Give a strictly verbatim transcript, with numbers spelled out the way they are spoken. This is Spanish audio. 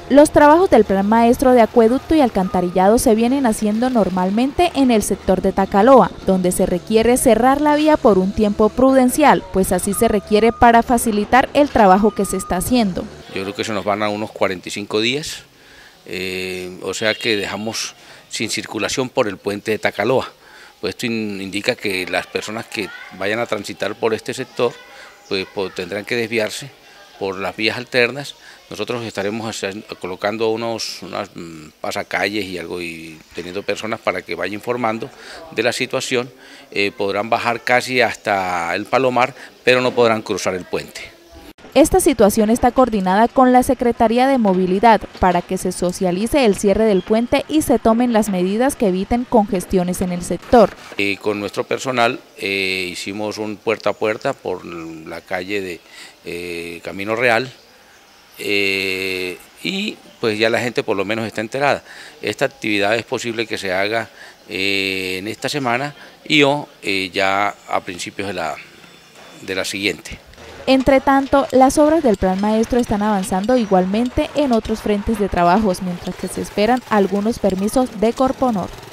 Los trabajos del Plan Maestro de Acueducto y Alcantarillado se vienen haciendo normalmente en el sector de Tacaloa, donde se requiere cerrar la vía por un tiempo prudencial, pues así se requiere para facilitar el trabajo que se está haciendo. Yo creo que se nos van a unos cuarenta y cinco días, eh, o sea que dejamos sin circulación por el puente de Tacaloa. Pues esto in, indica que las personas que vayan a transitar por este sector pues, pues tendrán que desviarse por las vías alternas. Nosotros estaremos haciendo, colocando unos unas pasacalles y algo y teniendo personas para que vayan informando de la situación. Eh, podrán bajar casi hasta el Palomar, pero no podrán cruzar el puente. Esta situación está coordinada con la Secretaría de Movilidad para que se socialice el cierre del puente y se tomen las medidas que eviten congestiones en el sector. Eh, con nuestro personal eh, hicimos un puerta a puerta por la calle de eh, Camino Real eh, y pues ya la gente por lo menos está enterada. Esta actividad es posible que se haga eh, en esta semana y o eh, ya a principios de la, de la siguiente. Entre tanto, las obras del Plan Maestro están avanzando igualmente en otros frentes de trabajos, mientras que se esperan algunos permisos de Corponor.